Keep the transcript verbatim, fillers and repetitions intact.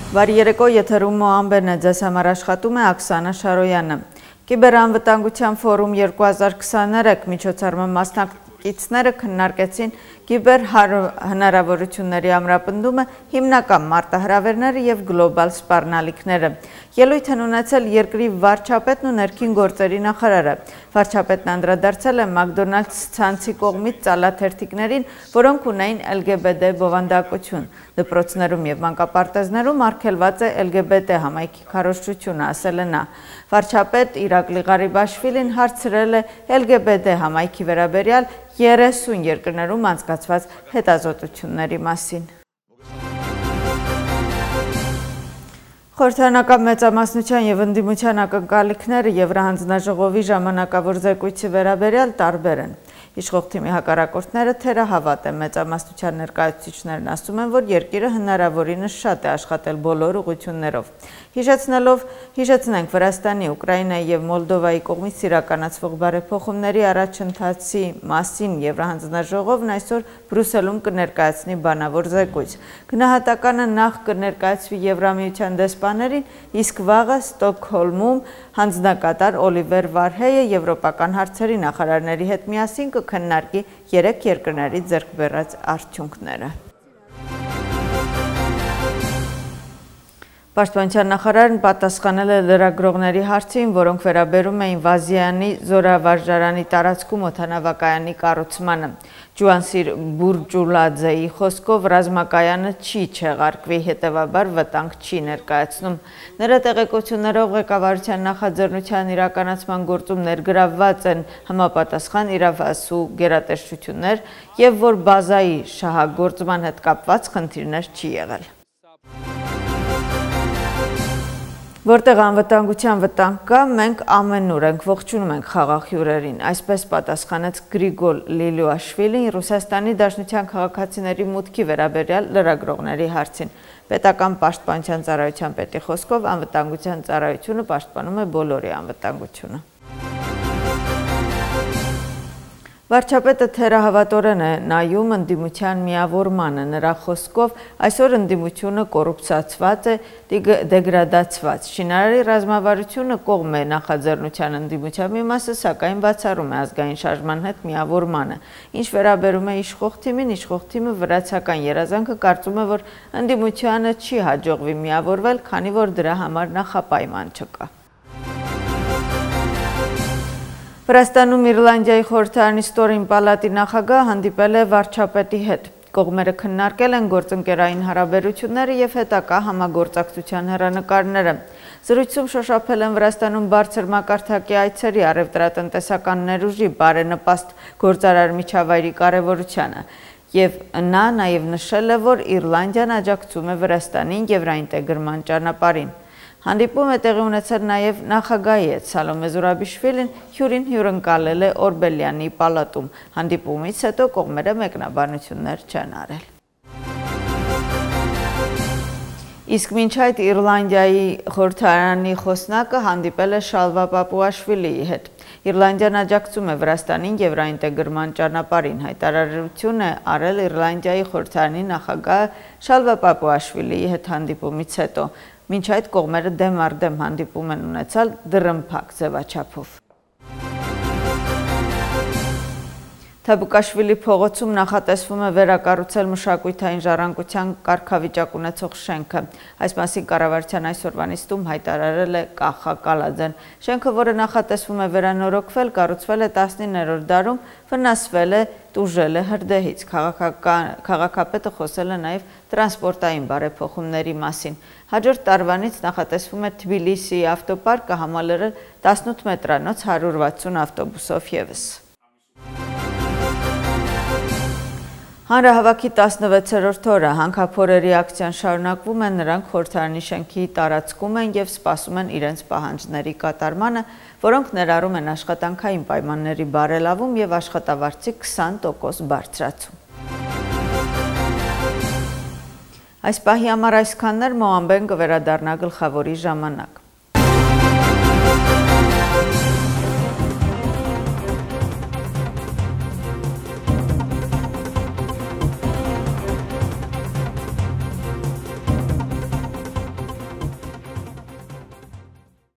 Բարերեկո եթերում Մոհամբերն է, ձեզ համար աշխատում է Աքսանա Շարոյանը։ Կիբերանվտանգության ֆորում երկու հազար քսաներեք միջոցառման մասնակիցները քննարկեցին կիբեր հնարավորությունների ամրապնդումը, հիմնական մարտահրավերները եւ գլոբալ սպառնալիքները։ Ելույթ են ունեցել երկրի վարչապետն ու ներքին գործերի նախարարը։ Վարչապետն անդրադարձել է Մակդոնալդս ցանցի կողմից ծալաթերթիկներին, որոնք ունեին L G B T բովանդակություն։ Դպրոցներում եւ մանկապարտեզներում արգելված է L G B T համայնքի քարոզչությունը, ասել է նա։ Վարչապետ Իրակլի Ղարիբաշվիլին հարցրել է L G B T համայնքի վերաբերյալ երեսուն երկրներում անցկացված հետազոտությունների մասին։ Խորհրդարանական մեծամասնության եւ ընդդիմության ակնկալիքները Եվրահանձնաժողովի ժամանակավոր զեկույցի վերաբերյալ տարբեր են։ Իշխող թիմի հակառակորդները թերահավատ են, մեծամասնության ներկայացուցիչներն ասում են, որ երկիրը հնարավորինս շատ է աշխատել բոլոր ուղղություններով։ Հիշեցնելով, հիշեցնենք Վրաստանի, Ուկրաինայի եւ Մոլդովայի կողմից իրականացվող բարեփոխումների առաջընթացի մասին Եվրահանձնաժողովն այսօր Բրյուսելում կներկայացնի բանավոր զեկույց։ Գնահատականը նախ կներկայացվի Եվրամիության դեսպաներին, իսկ վաղը Ստոկհոլմում հանձնակատար Օլիվեր Վարհեյը եվրոպական հարցերի նախարարների հետ միասին կքննարկի երեք երկրների ձեռք բերած արդյունքները։ Պաշտպանության նախարարն պատասխանել է լրագրողների հարցին, որոնք վերաբերում էին Վազյանի զորավարժարանի տարածքում օդանավակայանի կառուցմանը։ Ջուանսիր Բուրջուլաձեի խոսքով ռազմակայանը չի չեղարկվի, հետևաբար վտանգ չի ներկայացնում։ Նրա տեղեկություններով ղեկավարության նախաձեռնության իրականացման գործում ներգրավված են համապատասխան իրավասու գերատեսչություններ եւ որ բազայի շահագործման հետ կապված խնդիրներ չի եղել։ Որտեղ անվտանգության վտանգ կա, մենք ամենուր ենք, ողջունում ենք խաղաղ հյուրերին, այսպես պատասխանեց Գրիգոր Լիլուաշվիլին Ռուսաստանի Դաշնության քաղաքացիների մուտքի վերաբերյալ լրագրողների հարցին։ Պետական պաշտպանության ծառայության պետի խոսքով անվտանգության ծառայությունը պաշտպանում է բոլորի անվտանգությունը։ Վարչապետը թերահավատորեն է նայում ընդդիմության միավորմանը, նրա խոսքով այսօր ընդդիմությունը կոռուպցիացված է, դեգրադացված։ Շինարարի ռազմավարությունը կողմ է նախաձեռնության ընդդիմության մի մասը, սակայն բացառում է ազգային շարժման հետ միավորմանը։ Ինչ վերաբերում է իշխող թիմին, իշխող թիմը վրացական երազանքը կարծում է, որ ընդդիմությանը չի հաջողվի միավորվել, քանի որ դրա համար նախապայման չկա։ Վրաստանում Իռլանդիայի խորհրդարանի ստորին պալատի նախագահը հանդիպել է վարչապետի հետ։ Կողմերը քննարկել են գործընկերային հարաբերությունները եւ հետագա համագործակցության հեռանկարները։ Զրույցում շոշափել են Վրաստանում բարձր մակարդակի այցերի, առևտրատնտեսական ներուժի, բարենպաստ գործարար միջավայրի կարևորությանը։ Եվ նա նաեւ նշել է, որ Իռլանդիան աջակցում է Վրաստանին եվրոինտեգրման ճանապարհին։ Հանդիպում է տեղի ունեցել նաև նախագահի հետ Սալոմե Զուրաբիշվիլին հյուրին հյուրընկալել է Օրբելյանի պալատում։ Հանդիպումից հետո կողմերը մեկնաբանություններ չեն արել։ Իսկ մինչ այդ Իռլանդիայի խորհրդարանի խոսնակը հանդիպել է Շալվա Պապուաշվիլիի հետ։ Իռլանդիան աջակցում է Վրաստանին եվրոինտեգրման ճանապարհին, հայտարարություն է արել Իռլանդիայի խորհրդարանի նախագահ Շալվա Պապուաշվիլիի հետ հանդիպումից հետո։ Մինչ այդ կողմերը դեմ առ դեմ հանդիպում են ունեցել դռնփակ ձևաչափով։ Թաբուկաշվիլի փողոցում նախատեսվում է վերակառուցել մշակութային ժառանգության կարգավիճակ ունեցող շենքը։ Այս մասին կառավարության այսօրվա նիստում հայտարարել է Կախա Կալաձեն։ Շենքը, որը նախատեսվում է վերանորոգվել, կառուցվել է տասնիններորդ դարում, վնասվել է, տուժել է հրդեհից։ Քաղաքապետը խոսել է նաև տրանսպորտային բարեփոխումների մասին։ Հաջորդ տարվանից նախատեսվում է Թբիլիսիի ավտոպարկը համալրել տասնութ մետրանոց հարյուր վաթսուն ավտոբուսով ևս։ Հանրահավաքի տասնվեցերորդ օրը հանքափորերի ակցիան շարունակվում է, նրանք խորհրդարանի շենքի տարածքում են եւ սպասում են իրենց պահանջների կատարմանը, որոնք ներառում են աշխատանքային պայմանների բարելավում եւ աշխատավարձի քսան տոկոս բարձրացում։ Այս պահի համար այսքանն էր, Մոհամբեն կվերադառնա գլխավորի ժամանակ։